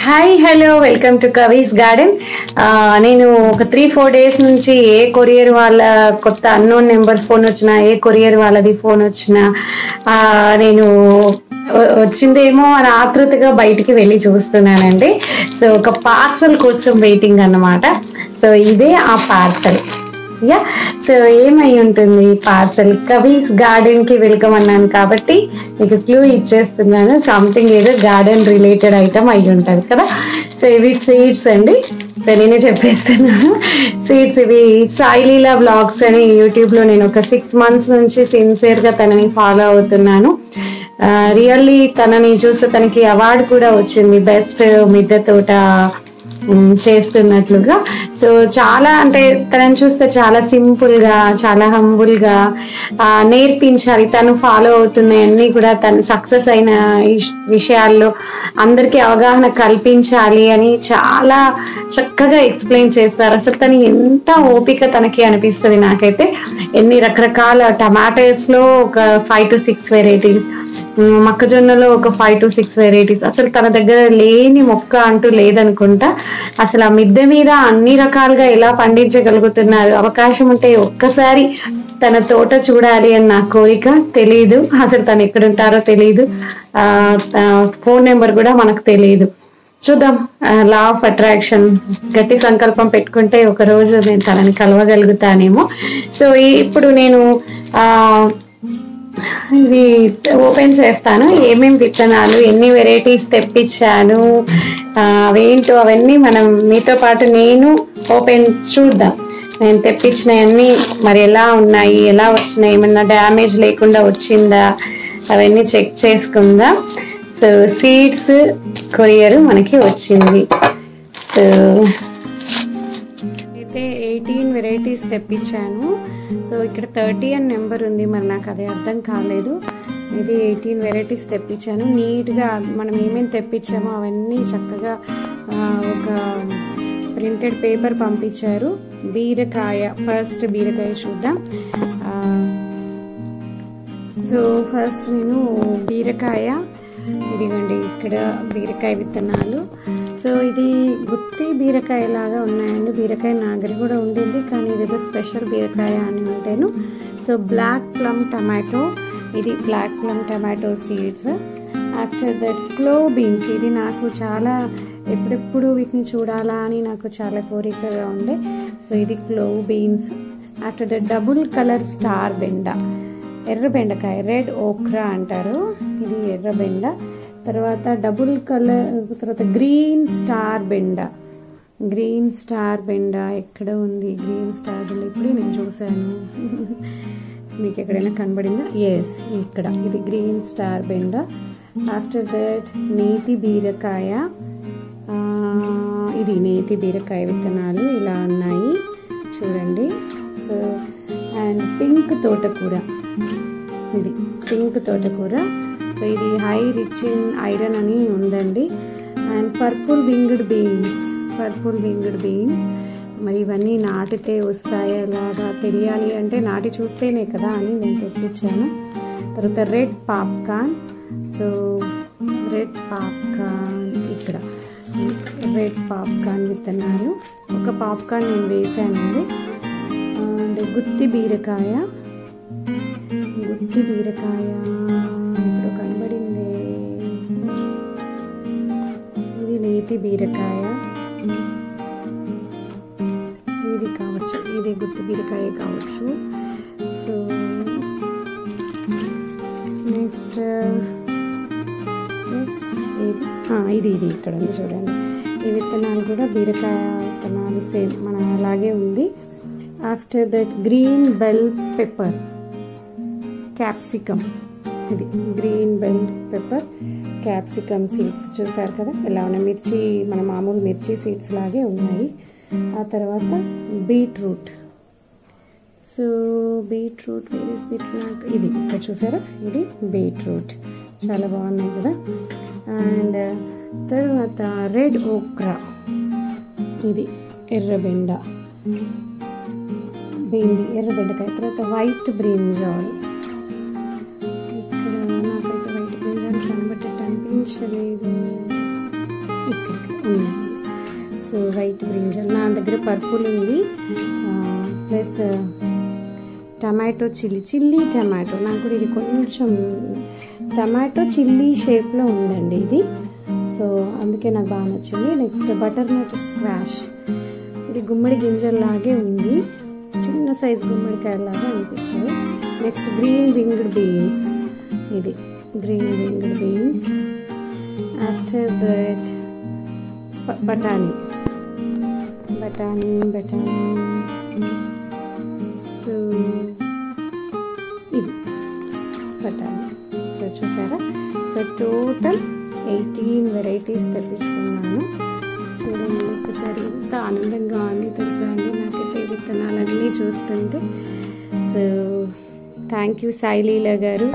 Hi hello welcome to Kavi's garden. నేను ఒక 3-4 days నుంచి ఏ కొరియర్ వాళ్ళ కొత్త అన్నోన్ నెంబర్ ఫోన్ వచ్చినా, ఏ కొరియర్ వాళ్ళది ఫోన్ వచ్చినా నేను వచ్చిందేమో అని ఆతృతగా బయటికి వెళ్ళి చూస్తున్నానండి. సో ఒక పార్సల్ కోసం వెయిటింగ్ అన్నమాట. సో ఇదే ఆ పార్సల్. యా, సో ఏమై ఉంటుంది పార్సల్? కవీస్ గార్డెన్ కి వెల్కమ్ అన్నాను కాబట్టి మీకు క్లూ ఇచ్చేస్తున్నాను. సంథింగ్ ఏదో గార్డెన్ రిలేటెడ్ ఐటమ్ అయి ఉంటుంది కదా. సో ఇవి సీడ్స్ అండి. నేనే చెప్పేస్తున్నాను. సీడ్స్ ఇవి సాయిలీలా వ్లాగ్స్ అని యూట్యూబ్లో నేను ఒక 6 months నుంచి సిన్సియర్గా తనని ఫాలో అవుతున్నాను. రియల్లీ తనని చూస్తే తనకి అవార్డు కూడా వచ్చింది, బెస్ట్ మిద్దె తోట చేస్తున్నట్లుగా. సో చాలా అంటే తనని చూస్తే చాలా సింపుల్గా, చాలా హంబుల్గా నేర్పించాలి. తను ఫాలో అవుతున్నాయన్నీ కూడా తను సక్సెస్ అయిన విషయాల్లో అందరికీ అవగాహన కల్పించాలి అని చాలా చక్కగా ఎక్స్ప్లెయిన్ చేస్తారు. అసలు తను ఎంత ఓపిక తనకి అనిపిస్తుంది నాకైతే. ఎన్ని రకరకాల టమాటోస్లో ఒక 5 to 6 వెరైటీస్, మొక్కజొన్నలో ఒక 5 to 6 వెరైటీస్. అసలు తన దగ్గర లేని మొక్క అంటూ లేదనుకుంటా. అసలు ఆ మిద్దె మీద అన్ని రకాలుగా ఎలా పండించగలుగుతున్నారు. అవకాశం ఉంటే ఒక్కసారి తన తోట చూడాలి అని నా కోరిక. తెలీదు అసలు తను ఎక్కడుంటారో తెలీదు, ఫోన్ నెంబర్ కూడా మనకు తెలియదు. చూద్దాం. లా ఆఫ్ అట్రాక్షన్, గట్టి సంకల్పం పెట్టుకుంటే ఒక రోజు నేను తనని కలవగలుగుతానేమో. సో ఇప్పుడు నేను ఇవి ఓపెన్ చేస్తాను. ఏమేమి విత్తనాలు, ఎన్ని వెరైటీస్ తెప్పించాను, అవేంటో అవన్నీ మనం మీతో పాటు నేను ఓపెన్ చూద్దాం. నేను తెప్పించినవన్నీ మరి ఎలా ఉన్నాయి, ఎలా వచ్చినాయి, ఏమన్నా డ్యామేజ్ లేకుండా వచ్చిందా, అవన్నీ చెక్ చేసుకుందాం. సో సీడ్స్ కొరియర్ మనకి వచ్చింది. సో అయితే 18 వెరైటీస్ తెప్పించాను. సో ఇక్కడ 30 అని నెంబర్ ఉంది, మరి నాకు అదే అర్థం కాలేదు. ఇది 18 వెరైటీస్ తెప్పించాను. నీట్గా మనం ఏమేమి తెప్పించామో అవన్నీ చక్కగా ఒక ప్రింటెడ్ పేపర్ పంపించారు. బీరకాయ, ఫస్ట్ బీరకాయ చూద్దాం. సో ఫస్ట్ నేను బీరకాయ, ఇదిగోండి ఇక్కడ బీరకాయ విత్తనాలు. సో ఇది గుత్తి బీరకాయ లాగా ఉన్నాయండి. బీరకాయ నా దగ్గర కూడా ఉండింది, కానీ ఇదేదో స్పెషల్ బీరకాయ అని ఉంటాను. సో బ్లాక్ ప్లమ్ టమాటో, ఇది black plum tomato seeds. After that clove beans, ఇది నాకు చాలా ఎప్పుడెప్పుడు వీటిని చూడాలా అని నాకు చాలా కోరికగా ఉండే. సో ఇది clove beans. After that double colour star బెండ, ఎర్ర బెండకాయ, రెడ్ ఓక్రా అంటారు, ఇది ఎర్ర బెండ. తర్వాత డబుల్ కలర్, తర్వాత గ్రీన్ స్టార్ బెండ. గ్రీన్ స్టార్ బెండ ఎక్కడ ఉంది? గ్రీన్ స్టార్ బెండ ఇప్పుడు నేను చూసాను. మీకు ఎక్కడైనా కనబడిందా? ఎస్, ఇక్కడ, ఇది గ్రీన్ స్టార్ బెండ. ఆఫ్టర్ దట్ నేతి బీరకాయ, ఇది నేతి బీరకాయ విత్తనాలు ఇలా ఉన్నాయి చూడండి. సో అండ్ పింక్ తోటకూర, ఇది పింక్ తోటకూర. సో ఇది హై రిచ్ ఇన్ ఐరన్ అని ఉందండి. And purple winged beans, purple winged beans. మరి ఇవన్నీ నాటితే వస్తాయా ఎలాగా తెలియాలి అంటే నాటి చూస్తేనే కదా అని నేను తెప్పించాను. తర్వాత red popcorn. So red popcorn, ఇక్కడ రెడ్ పాప్కార్న్ విత్తనాలు, ఒక పాప్కార్న్ నేను వేసానండి. అండ్ గుత్తి బీరకాయ, గుత్తి బీరకాయ ఇప్పుడు కనబడింది, ఇది నేతి బీరకాయ, ఇది కావచ్చు, ఇది గుత్తి బీరకాయ కావచ్చు. సో నెక్స్ట్ ఇది ఇక్కడ ఉంది చూడండి. ఈ విత్తనాలు కూడా బీరకాయ విత్తనాలు సేమ్ మన అలాగే ఉంది. After that green bell pepper, capsicum, ఇది green bell pepper capsicum seeds చూసారు కదా ఎలా ఉన్నాయి. మిర్చి, మన మామూలు మిర్చి సీడ్స్ లాగే ఉన్నాయి. ఆ తర్వాత బీట్రూట్. సో బీట్రూట్, బీట్రూట్ ఇది ఇక్కడ చూసారా, ఇది బీట్రూట్, చాలా బాగున్నాయి కదా. అండ్ తర్వాత రెడ్ ఓక్రా, ఇది ఎర్రబెండ, ఎర్ర బెండకాయ. తర్వాత వైట్ బ్రింజాల్, ఇక్కడ నాకైతే వైట్ బ్రింజాల్ కనబట్టేట్టు అనిపించలేదు. ఇక్కడ ఉన్నాయి. సో వైట్ బ్రింజల్, నా దగ్గర పర్పుల్ ఉంది, ప్లస్ టమాటో చిల్లీ టమాటో. నాకు కూడా ఇది కొంచెం టమాటో చిల్లీ షేప్లో ఉందండి ఇది, సో అందుకే నాకు బాగా నచ్చింది. నెక్స్ట్ బటర్ నట్ స్క్వాష్, ఇది గుమ్మడి గింజల్లాగే ఉంది, చిన్న సైజ్ గుమ్మడికాయలాగా అనిపిస్తుంది. నెక్స్ట్ గ్రీన్ వింగ్డ్ బీన్స్, ఇది green winged beans. After that బఠానీ సో ఇది బఠానీ. సో చూసారా, సో టోటల్ 18 వెరైటీస్ తెప్పించుకున్నాను. చూడండి ఒకసారి ఎంత ఆనందంగా ఉంది తెలుసా అండి నాకైతే విత్తనాలన్నీ చూస్తుంటే. సో థ్యాంక్ యూ సాయిలీలా గారు.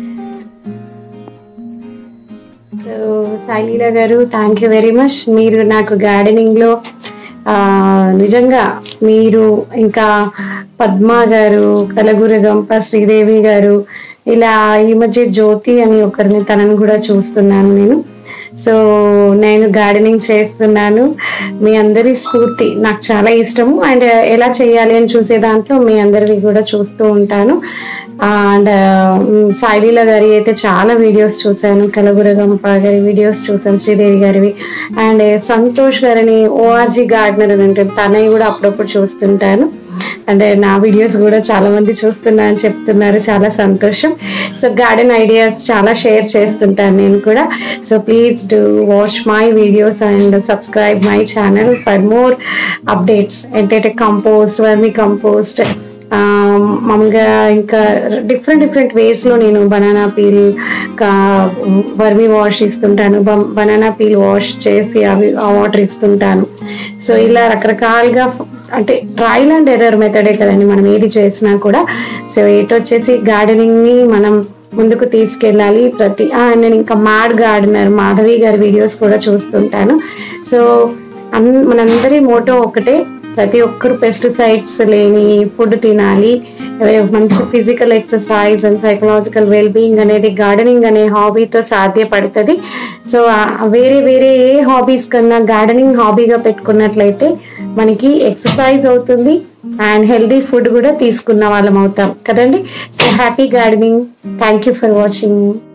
సో సాయిలీలా గారు, థ్యాంక్ యూ వెరీ మచ్. మీరు నాకు గార్డెనింగ్లో నిజంగా మీరు, ఇంకా పద్మ గారు, కలగురగంప శ్రీదేవి గారు, ఇలా ఈ మధ్య జ్యోతి అని ఒకరిని, తనని కూడా చూస్తున్నాను నేను. సో నేను గార్డెనింగ్ చేస్తున్నాను, మీ అందరి స్ఫూర్తి నాకు చాలా ఇష్టము. అండ్ ఎలా చేయాలి అని చూసే దాంట్లో మీ అందరివి కూడా చూస్తూ ఉంటాను. అండ్ సాయిలీలా గారి అయితే చాలా వీడియోస్ చూశాను, కలగురగంప గారి వీడియోస్ చూసాను, శ్రీదేవి గారివి. అండ్ సంతోష్ గారిని ఓఆర్జీ గార్డెనర్ అని ఉంటుంది, తనవి కూడా అప్పుడప్పుడు చూస్తుంటాను. అంటే నా వీడియోస్ కూడా చాలా మంది చూస్తున్నా అని చెప్తున్నారు, చాలా సంతోషం. సో గార్డెన్ ఐడియాస్ చాలా షేర్ చేస్తుంటాను నేను కూడా. So please do watch my videos and subscribe my channel for more updates. ఏంటంటే కంపోస్ట్, వర్మి కంపోస్ట్, మామూలుగా ఇంకా డిఫరెంట్ వేస్లో నేను బనానా పీల్ వర్మి వాష్ ఇస్తుంటాను, బనానా పీల్ వాష్ చేసి అవి ఆ వాటర్ ఇస్తుంటాను. సో ఇలా రకరకాలుగా, అంటే ట్రయల్ అండ్ ఎర్రర్ మెథడే కదండి మనం ఏది చేసినా కూడా. సో వచ్చేసి గార్డెనింగ్ని మనం ముందుకు తీసుకెళ్ళాలి. నేను ఇంకా మ్యాడ్ గార్డెనర్ మాధవి గారి వీడియోస్ కూడా చూస్తుంటాను. సో మనందరి మోటో ఒకటే, ప్రతి ఒక్కరు పెస్టిసైడ్స్ లేని ఫుడ్ తినాలి, మంచి physical exercise and psychological wellbeing అనేది గార్డెనింగ్ అనే హాబీతో సాధ్యపడుతుంది. సో వేరే ఏ హాబీస్ కన్నా గార్డెనింగ్ హాబీగా పెట్టుకున్నట్లయితే మనకి ఎక్సర్సైజ్ అవుతుంది అండ్ హెల్దీ ఫుడ్ కూడా తీసుకున్న వాళ్ళం అవుతాం కదండి. So happy gardening. Thank you for watching.